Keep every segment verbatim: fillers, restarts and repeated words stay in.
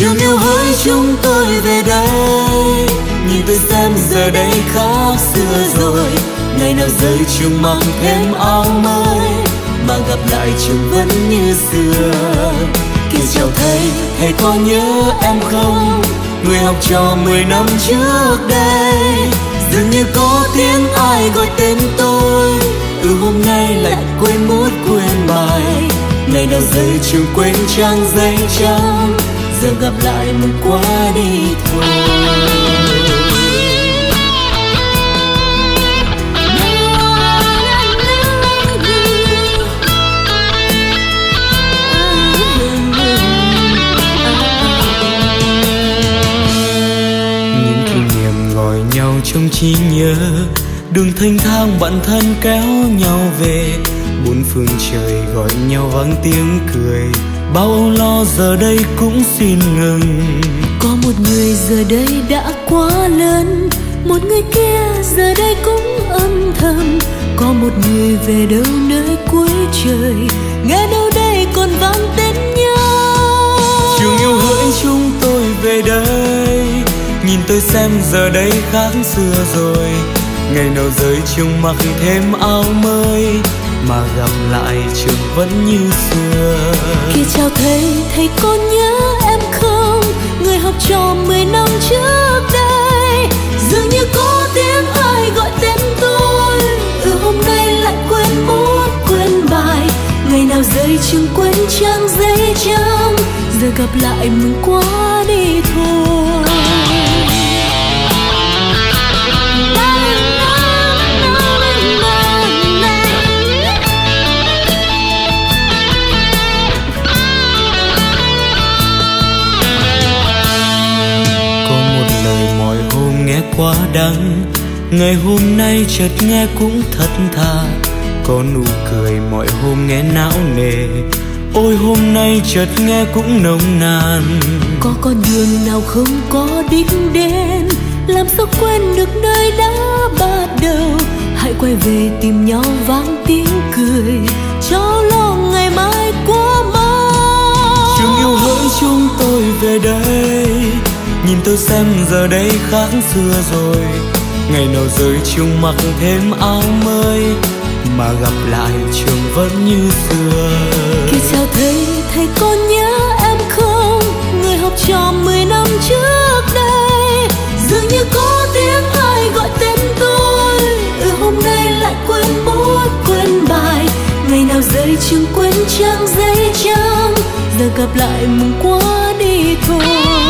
Trường yêu hỡi chúng tôi về đây, nhìn tôi xem giờ đây khác xưa rồi. Ngày nào rơi trường mặc thêm áo mới, mà gặp lại trường vẫn như xưa. Kia chào thầy, thầy có nhớ em không? Người học trò mười năm trước đây. Dường như có tiếng ai gọi tên tôi, ừ hôm nay lại quên bút quên bài. Ngày nào rơi trường quên trang giấy trắng, giờ gặp lại mừng quá đi thôi. Nhau trong trí nhớ, đường thanh thang bạn thân kéo nhau về. Bốn phương trời gọi nhau vang tiếng cười, bao âu lo giờ đây cũng xin ngừng. Có một người giờ đây đã quá lớn, một người kia giờ đây cũng âm thầm. Có một người về đâu nơi cuối trời, nghe đâu đây còn vang tên nhau. Trường yêu hỡi chúng tôi về đây, nhìn tôi xem giờ đây khác xưa rồi. Ngày nào rơi trường mặc thêm áo mới, mà gặp lại trường vẫn như xưa. Khi chào thầy, thầy có nhớ em không? Người học trò mười năm trước đây. Dường như có tiếng ai gọi tên tôi, ừ hôm nay lại quên bút quên bài. Ngày nào rơi trường quên trang giấy trắng, giờ gặp lại mừng quá đi thôi. Quá đắng, ngày hôm nay chợt nghe cũng thật thà. Có nụ cười mọi hôm nghe não nề, ôi hôm nay chợt nghe cũng nồng nàn. Có con đường nào không có đích đến, làm sao quên được nơi đã bắt đầu. Hãy quay về tìm nhau vang tiếng cười, cho lo ngày mai quá mau. Trường yêu hỡi chúng tôi về đây, nhìn tôi xem giờ đây khác xưa rồi. Ngày nào rơi trường mặc thêm áo mới, mà gặp lại trường vẫn như xưa. Khi chào thầy, thầy có nhớ em không? Người học trò mười năm trước đây. Dường như có tiếng ai gọi tên tôi, ừ hôm nay lại quên bút quên bài. Ngày nào rơi trường quên trang giấy trắng, giờ gặp lại mừng quá đi thôi.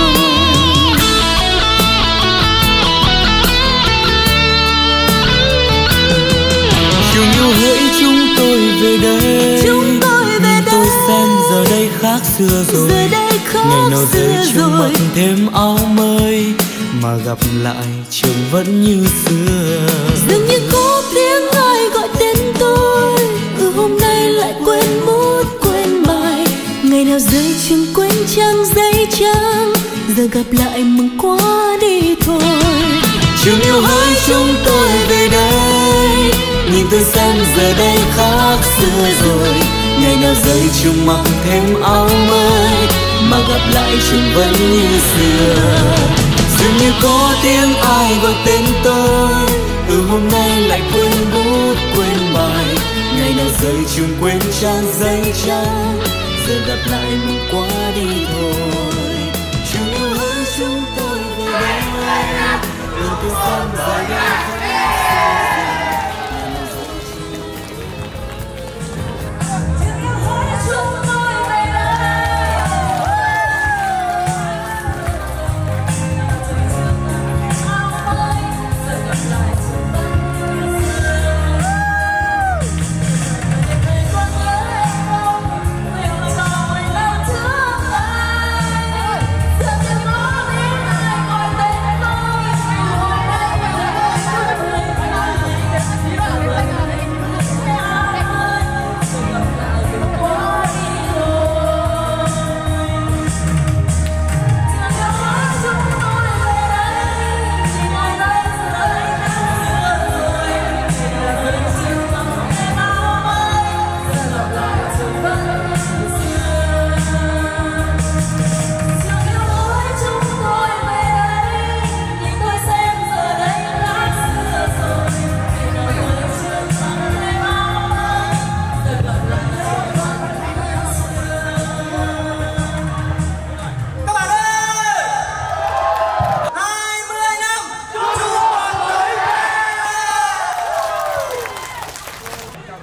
Trường yêu hỡi chúng tôi về đây, chúng tôi về nhìn đây. Tôi xem giờ đây khác xưa rồi. Giờ đây khác ngày nào rơi trường rồi. mặc thêm áo mới, mà gặp lại trường vẫn như xưa. Dường như có tiếng ai gọi tên tôi, ừ hôm nay lại quên bút quên bài. Ngày nào rơi trường quên trang giấy trắng, giờ gặp lại mừng quá đi thôi. Trường yêu hỡi chúng tôi về đây, nhìn tôi xem giờ đây khác xưa rồi. Ngày nào rơi trường mặc thêm áo mới, mà gặp lại trường vẫn như xưa. Dường như có tiếng ai gọi tên tôi, ừ hôm nay lại quên bút quên bài. Ngày nào rơi trường quên trang giấy trắng, giờ gặp lại mừng quá đi thôi. Trường yêu hỡi chúng tôi về đây, nhìn tôi xem giờ đây khác xưa rồi.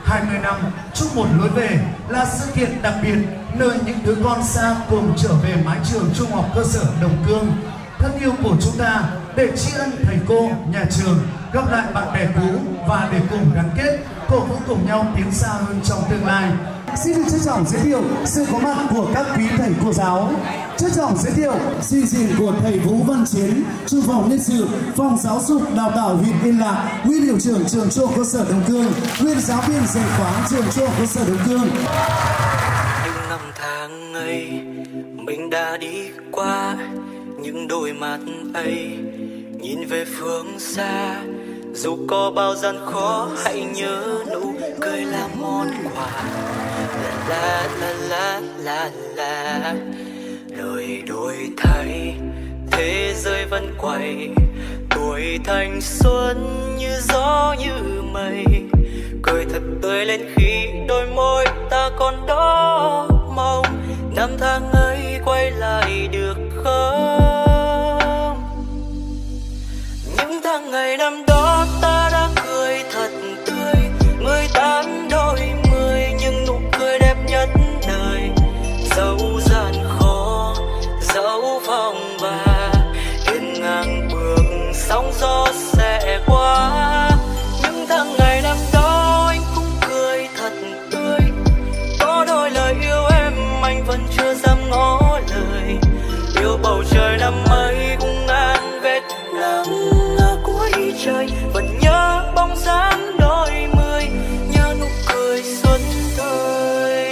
hai mươi năm chung một lối về là sự kiện đặc biệt nơi những đứa con xa cùng trở về mái trường Trung học cơ sở Đồng Cương thân yêu của chúng ta để tri ân thầy cô, nhà trường, gặp lại bạn bè cũ và để cùng gắn kết, cổ vũ cùng nhau tiến xa hơn trong tương lai. Xin được trân trọng giới thiệu sự có mặt của các quý thầy cô giáo. Trân trọng giới thiệu suy diễn của thầy Vũ Văn Chiến, trưởng phòng nhân sự, phòng giáo dục đào tạo huyện Yên Lạc, nguyên hiệu trưởng trường Trung học cơ sở Đồng Cương, nguyên giáo viên dạy toán trường Trung học cơ sở Đồng Cương. Những năm tháng ấy mình đã đi qua, những đôi mắt ấy nhìn về phương xa. Dù có bao gian khó hãy nhớ nụ cười là món quà. La la la la la la. Đời đổi thay thế giới vẫn quay, tuổi thanh xuân như gió như mây, cười thật tươi lên khi đôi môi ta còn đó mong năm tháng ấy quay lại được không. Những tháng ngày năm đó ta đã cười thật tươi, mười tám đôi mươi nhưng nụ cười đẹp nhất đời. Dẫu gian khó dẫu phong ba, hiên ngang bước sóng gió sẽ qua. Những tháng ngày năm đó anh cũng cười thật tươi, có đôi lời yêu em anh vẫn chưa dám ngỏ lời. Yêu bầu trời năm ấy cũng ngàn vết nắng ở cuối trời, vẫn nhớ bóng dáng đôi mươi, nhớ nụ cười xuân thời.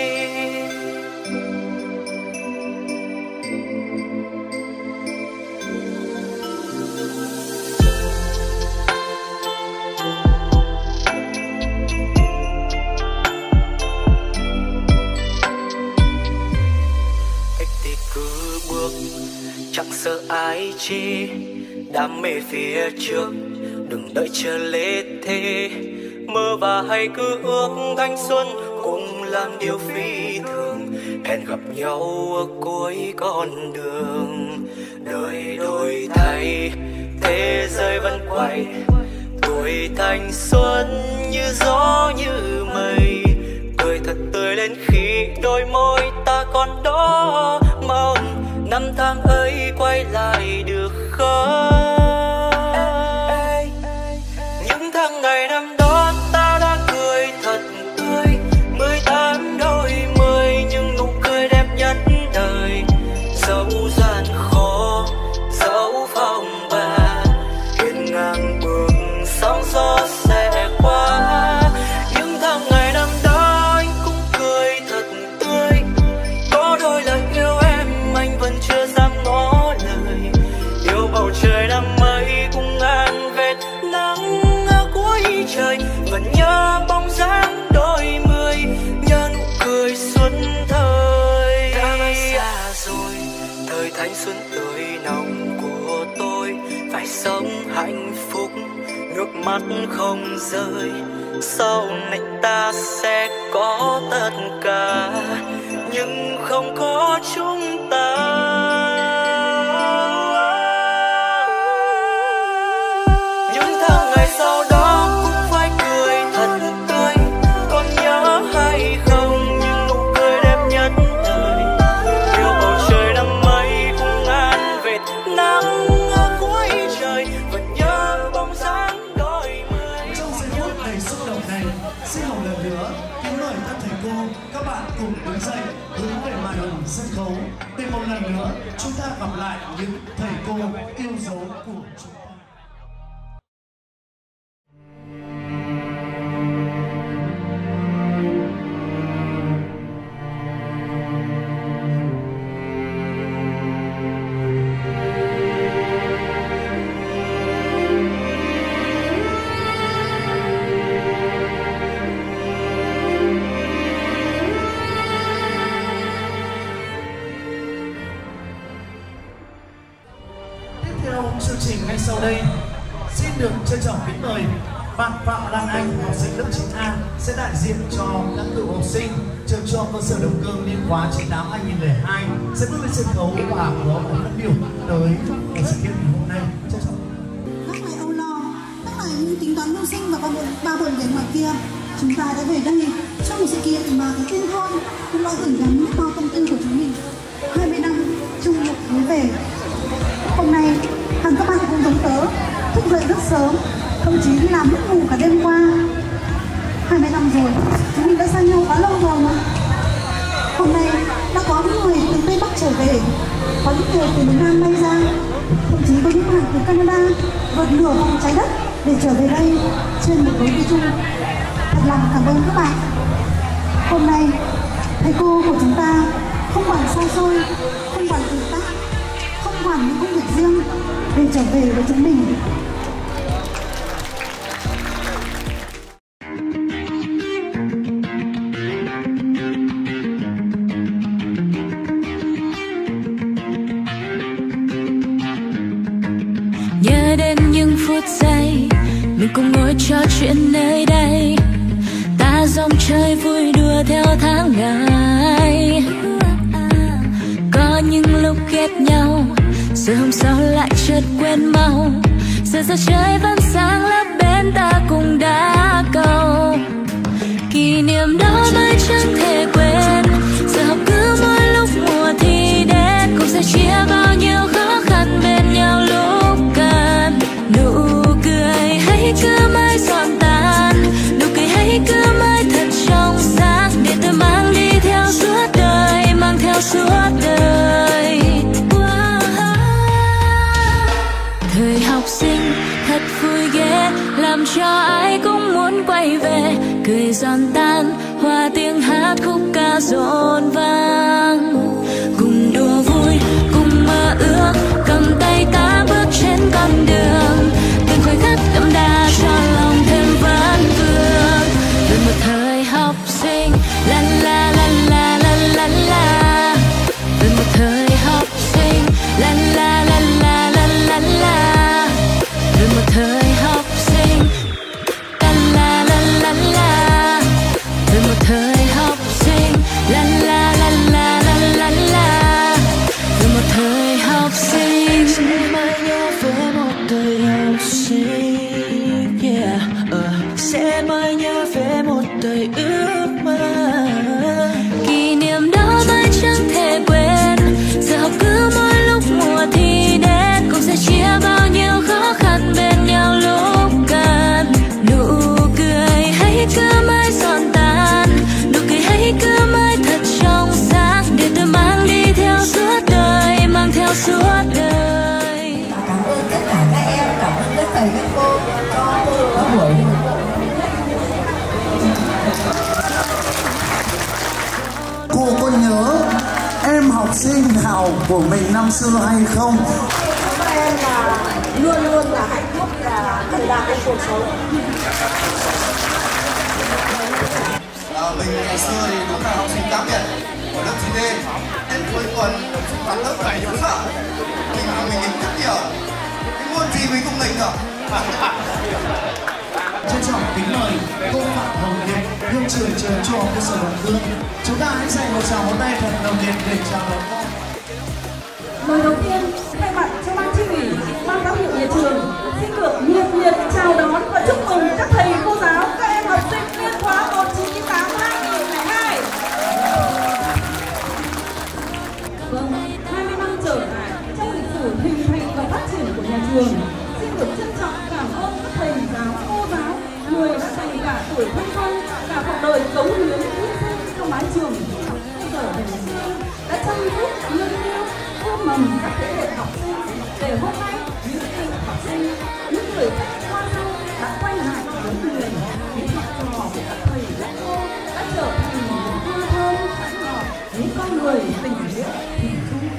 Cách thì cứ bước chẳng sợ ai chê, đam mê phía trước đừng đợi chờ lê thế. Mơ và hay cứ ước thanh xuân cùng làm điều phi thường, hẹn gặp nhau ở cuối con đường. Đời đổi thay thế giới vẫn quay, tuổi thanh xuân như gió như mây, cười thật tươi lên khi đôi môi ta còn đó mong năm tháng ấy quay lại được không. Những tháng ngày năm đó ta đã cười thật tươi, mười tám đôi mươi nhưng nụ cười đẹp nhất đời. Dẫu gian khó dẫu phong ba, hiên ngang bước sóng gió sẽ qua. Những tháng ngày năm đó anh cũng cười thật tươi, có đôi lời yêu em anh vẫn chưa dám ngỏ lời. Yêu bầu trời năm ấy cũng ngàn vết nắng ở cuối trời, vẫn nhớ bóng dáng đôi mươi, nhớ nụ cười xuân thời. Đã bao xa rồi thời thanh xuân tươi nồng của tôi, phải sống hạnh phúc nước mắt không rơi. Sau này ta sẽ có tất cả nhưng không có chúng ta. Những tháng ngày sau đó cũng phải cười thật tươi, còn nhớ hay không những nụ cười đẹp nhất đời. Yêu bầu trời năm ấy cũng ngàn vệt nắng ở cuối trời, vẫn nhớ bóng dáng đôi mươi. Trong giây phút đầy xúc động này, xin một lần nữa kính mời các thầy cô, các bạn cùng đứng dậy hướng về màn hình sân khấu để một lần nữa chúng ta gặp lại những thầy cô yêu dấu của chúng ta. Chương trình ngay sau đây xin được trân trọng kính mời bạn Phạm Lan Anh, học sinh lớp chín A sẽ đại diện cho các cựu học sinh trường Trung học cơ sở Đồng Cương niên khóa chín tám hai nghìn lẻ hai sẽ bước lên sân khấu và có một phát biểu tới sự kiện ngày hôm nay. Bác phải âu lo, bác phải tính toán mưu sinh và ba buồn về ngoài kia. chúng ta đã về đây trong một sự kiện mà cái tên thôi cũng đã gửi gắm biết bao tâm tư của chúng mình. hai mươi năm chung một mới về. Hôm nay hẳn các bạn cũng giống tớ, thức dậy rất sớm, thậm chí đi làm mất ngủ cả đêm qua. hai mươi năm rồi, chúng mình đã xa nhau quá lâu rồi mà. Hôm nay đã có những người từ Tây Bắc trở về, có những người từ miền Nam bay ra, thậm chí có những bạn từ Canada vượt nửa vòng trái đất để trở về đây trên một lối đi chung. Thật lòng cảm ơn các bạn. Hôm nay thầy cô của chúng ta không quản xa xôi, không quản tuổi tác, không quản những công việc riêng để trở về với chúng mình. Nhớ đến những phút giây mình cùng ngồi trò chuyện nơi đây, ta dòng chơi vui đùa theo tháng ngày. Có những lúc ghét nhau, rồi hôm sau lại chợt quên mau. Giờ giờ trời vẫn sáng lấp bên ta cùng đá cầu. Kỷ niệm đó mãi chẳng thể quên. Giờ học cứ mỗi lúc mùa thi đến, cùng sẽ chia bao nhiêu khó khăn bên nhau lúc cần. Nụ cười hãy cứ mãi giòn tan, nụ cười hãy cứ mãi thật trong sáng, để tôi mang đi theo suốt đời, mang theo suốt đời. Thời học sinh thật vui ghê, làm cho ai cũng muốn quay về. Cười giòn tan, hòa tiếng hát khúc ca rộn vang. Cùng đùa vui, cùng mơ ước, cầm tay ta bước trên con đường. Từng khoảnh khắc đậm đà cho lòng thêm vấn vương. Về một thời học sinh, la la la la la la la. Về một thời học sinh, la la la la la la la. Về một thời học sinh, la la la la la. Về một thời học sinh, la la la la la la la. Về một thời học sinh, sẽ mãi nhớ về một thời học sinh, yeah. uh, sẽ mãi nhớ về một đời ước mơ. Kỷ niệm đó mãi chẳng thể quên. Giờ học cứ mỗi lúc mùa thi đến, cũng sẽ chia bao nhiêu khó khăn bên nhau lúc cần. Nụ cười hãy cứ mãi giòn tan, nụ cười hãy cứ mãi thật trong sáng, để tôi mang đi theo suốt đời, mang theo suốt đời. Cảm ơn tất cả các em, cảm ơn các thầy các cô cho tôi có buổi. Cô có nhớ em học sinh nào của mình năm xưa hay không? Các em là luôn luôn là hạnh phúc và thành đạt trong cuộc sống. À, mình ngày xưa thì cũng là học sinh cá biệt của lớp chín D. Đến cuối tuần sinh hoạt lớp bảy cũng sợ. Mình mình nghịch rất nhiều. Cái môn gì mình cũng nghịch rồi. Trân trọng kính mời cô Phạm Hồng Hiệp, hiệu trưởng trường Trung học cơ sở Đồng Cương. Chúng ta hãy dành một tràng vỗ tay thật nồng nhiệt để chào đón cô. Lời đầu tiên, thay mặt cho ban chi ủy, ban giám hiệu nhà trường xin được nhiệt liệt chào đón và chúc mừng các thầy cô giáo, các em học sinh niên khóa một chín chín tám hai nghìn lẻ hai. Vâng, hai mươi năm trở lại trong lịch sử hình thành và phát triển của nhà trường, xin được trân trọng cảm ơn các thầy giáo, cô giáo, người đã dành cả tuổi thanh xuân, cả cuộc đời cống hiến hy sinh trong mái trường học cơ sở Bình Dương, đã chăm chút nâng niu ươm mầm các thế hệ học sinh, để hôm nay những em học sinh, những người khách qua sau đã quay lại với người, những học trò của các thầy các cô đã trở thành những hương thơm thánh ngọt, những con người tình nghĩa thủy chung.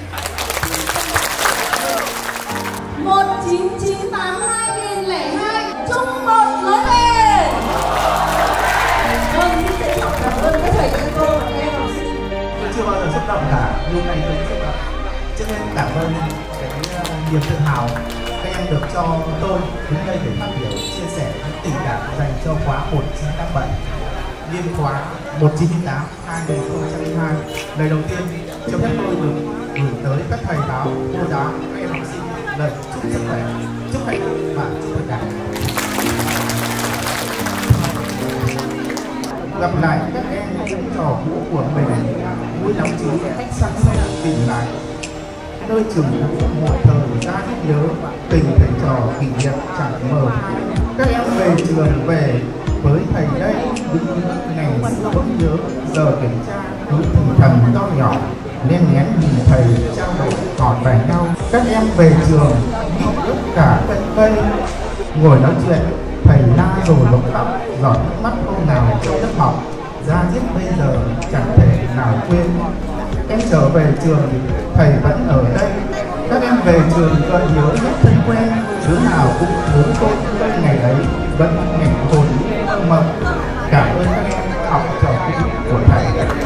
một chín chín tám hai nghìn lẻ hai chung một lối về. Vâng, xin trân trọng cảm ơn các thầy các cô và các em học sinh. Tôi chưa bao giờ xúc động cả, lúc này tôi xúc động. Trước hết cảm ơn cái niềm tự hào các em được cho tôi đứng đây để phát biểu, chia sẻ những tình cảm dành cho khóa một chín tám bảy, niên khóa một chín chín tám hai nghìn không trăm lẻ hai. Lời đầu tiên cho phép tôi được gửi tới các thầy giáo, cô giáo, các em học sinh lời chúc sức khỏe, chúc hạnh phúc và chúc tất cả. gặp lại các em những trò cũ của mình, vui lắm chứ khách sạn sẽ tìm lại nơi trường một thời ra nhớ tình thầy trò kỷ niệm chẳng mờ. Các em về trường về với thầy đây những ngày xưa vẫn nhớ, giờ kiểm tra cứ thì thầm to nhỏ nên nén nhìn thầy trao đổi hỏi về nhau. Các em về trường nghĩ tất cả cận cây ngồi nói chuyện, thầy la rồi lục tóc giọt nước mắt hôm nào trong lớp học ra giết bây giờ chẳng thể nào quên. Em trở về trường thầy vẫn ở đây, các em về trường gợi nhớ rất thân quen, đứa nào cũng muốn tôi ngày ấy vẫn ngày hồn mộng. Cảm ơn các em học trò cũ của thầy.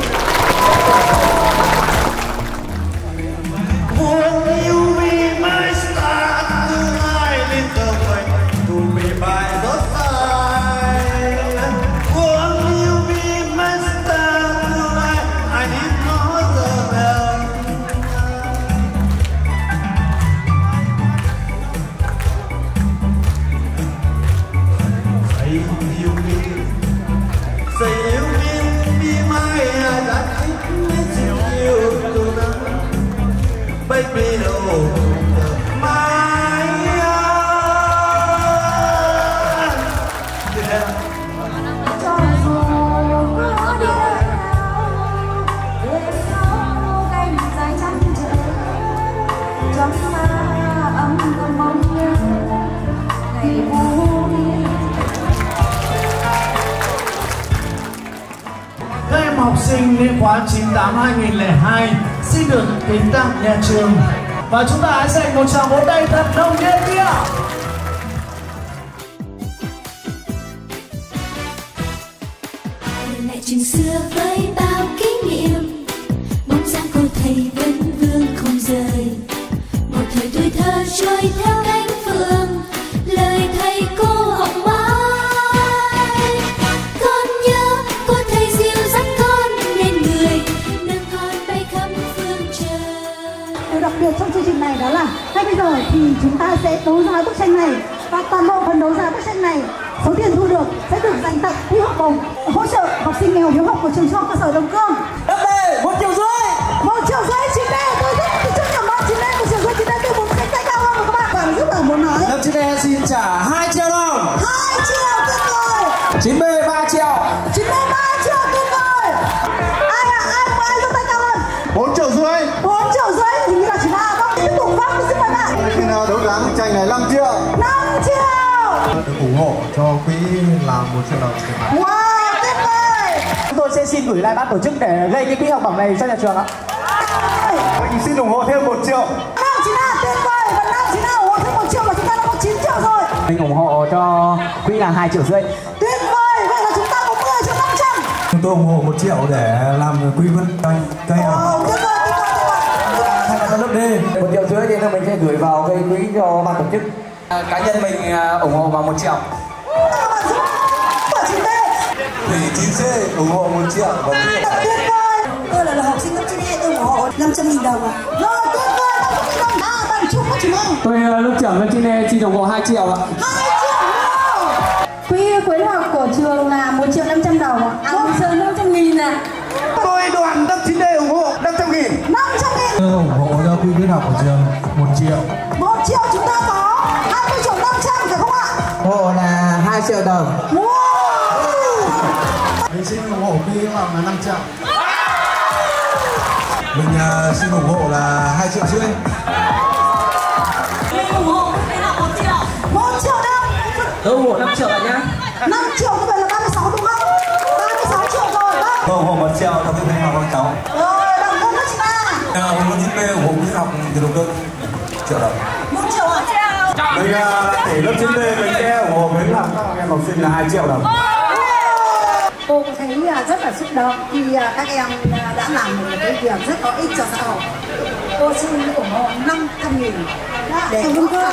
Học sinh niên khóa chín tám hai nghìn lẻ hai xin được kính tặng nhà trường và chúng ta hãy dành một tràng vỗ tay thật nồng nhiệt kia. Lại chuyện xưa với bao kỷ niệm, bóng dáng cô thầy vẫn vương không rời. Một thời tuổi thơ trôi theo cánh phượng, lời thầy cô học mãi. Con nhớ cô thầy dìu dắt con nên người nâng con bay khắp phương trời. Điều đặc biệt trong chương trình này đó là ngay bây giờ thì chúng ta sẽ đấu giá bức tranh này, và toàn bộ phần đấu giá bức tranh này số tiền thu được sẽ được dành tặng quỹ học bổng hỗ trợ học sinh nghèo hiếu học của trường trung học cơ sở Đồng Cương. Đất đề một triệu rưỡi. Một triệu rưỡi chị Lê, tôi rất tôi rất cảm ơn chị Lê. Một triệu rưỡi chị Lê tôi muốn cánh tay cao hơn của các bạn. Bạn rất là muốn nói. Lớp chín E xin trả hai triệu đồng. Hai triệu tuyệt vời. chín B ba triệu. Chín B ba triệu tuyệt vời. Ai à ai ai giơ tay cao hơn? Bốn triệu rưỡi. Bốn triệu rưỡi thì như là chị Ba. Vâng, tiếp tục vâng, xin mời bạn. Khi nào đấu giá bức tranh này năm triệu. Năm triệu. Được ủng hộ cho quỹ làm một triệu đồng tiền mặt. Wow, tuyệt vời. Chúng tôi sẽ xin gửi lại ban tổ chức để gây cái quỹ học bổng này cho nhà trường ạ. Mình xin ủng hộ thêm một triệu. Nam Chí Na tuyệt vời. Và Nam Chí Na ủng hộ thêm một triệu là chúng ta đã có chín triệu rồi. Mình ủng hộ cho quỹ là hai triệu rưỡi. Tuyệt vời. Vậy là chúng ta có mười triệu năm trăm. Chúng tôi ủng hộ một triệu để làm quỹ vân canh cây học. Ồ, tuyệt vời, tuyệt vời, tuyệt vời. Thay mặt lớp D. Một triệu rưỡi thì mình sẽ gửi vào gây quỹ cho ban tổ chức. À, cá nhân mình à, ủng hộ vào một triệu. Thì chín C ủng hộ một triệu và tuyệt vời. Tôi là, là học sinh lớp chín E, tôi ủng hộ năm trăm nghìn đồng ạ. Rồi, tuyệt vời, năm trăm nghìn đồng. À, bạn chúc các chị em. Tôi uh, lớp trưởng lớp chín E xin ủng hộ hai triệu ạ. hai triệu. Quỹ khuyến học của trường là một triệu năm trăm đồng ạ. À, một triệu năm trăm nghìn ạ. tôi đoàn lớp chín D ủng hộ năm trăm nghìn. năm trăm nghìn. Tôi ủng hộ cho quỹ khuyến học của trường một triệu. một triệu chúng ta có hai mươi triệu năm trăm phải không ạ? Ủng hộ là hai triệu đồng. Wow. Mình xin ủng hộ quỹ khuyến học là năm trăm. Mình uh, xin ủng hộ là hai triệu rưỡi. Mình ủng hộ cái nào một triệu. một triệu đâu? Tôi ủng hộ năm triệu ạ nhá. năm triệu như vậy là ba mươi sáu đúng không? ba mươi sáu triệu rồi. Vâng. Tôi ủng hộ một triệu cho quỹ khuyến học con cháu. Rồi, đồng cương đó chị ba. Ủng hộ chín B ủng hộ quỹ học từ đồng cương triệu đồng. một triệu ạ. Mình để lớp chín B mình sẽ ủng hộ với làm các em học sinh là hai triệu đồng. Cô thấy rất là xúc động khi các em đã làm một cái việc rất có ích cho xã hội. Cô xin ủng hộ năm trăm nghìn để cảm ơn cô.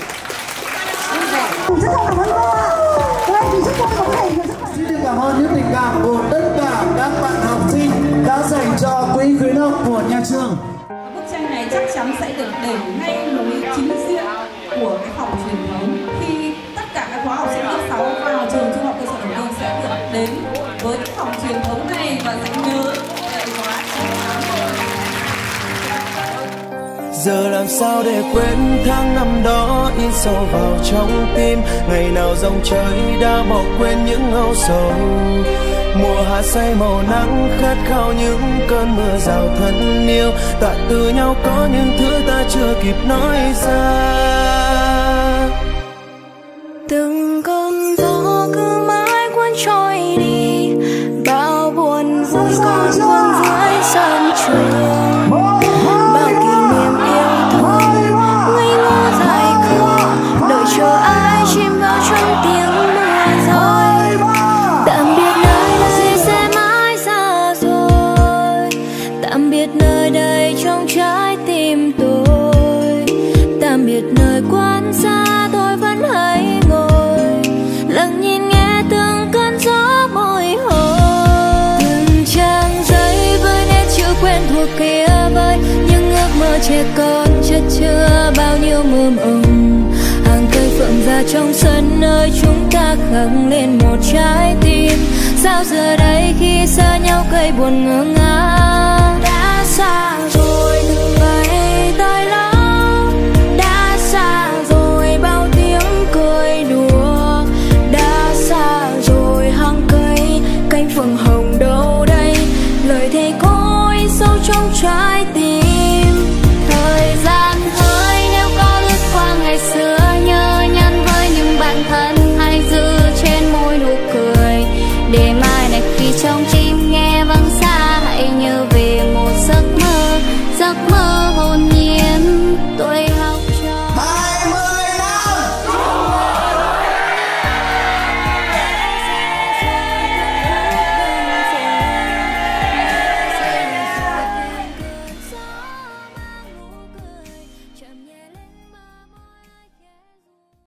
Rất cảm ơn cô ạ. Đây thì chúng tôi có thể rất là Xin được cảm ơn những tình cảm của tất cả các bạn học sinh đã dành cho quỹ khuyến học của nhà trường. Bức tranh này chắc chắn sẽ được để ngay lối chính diện của cái phòng truyền thống khi tất cả các khóa học sinh lớp sáu vào trường trung học cơ sở Đồng Cương sẽ được đến với cái phòng truyền thống này và sẽ nhớ về quá trình tháng một. Giờ làm sao để quên tháng năm đó in sâu vào trong tim, ngày nào dòng trời đã bỏ quên những âu sầu. Mùa hạ say màu nắng khát khao những cơn mưa rào thân yêu, tạ từ nhau có những thứ ta chưa kịp nói ra. Từng cơn gió cứ mãi cuốn trôi đi, bao buồn vui còn vương dưới sân trường, bao kỷ niệm yêu thương ngây ngô dài khờ, đợi chờ ai chìm vào trong tiếng mưa rơi. Tạm biệt nơi đây sẽ mãi xa rồi, tạm biệt nơi đây trong trái tim tôi, tạm biệt nơi quán xa tôi vẫn hay ngồi lặng nhìn nghe từng cơn gió bồi hồi. Từng trang giấy với nét chữ quen thuộc kia vơi những ước mơ trẻ con chất chứa bao nhiêu mơ mộng. Hàng cây phượng già trong sân nơi chúng ta khắc lên một trái tim. Sao giờ đây khi xa nhau cây buồn ngơ ngác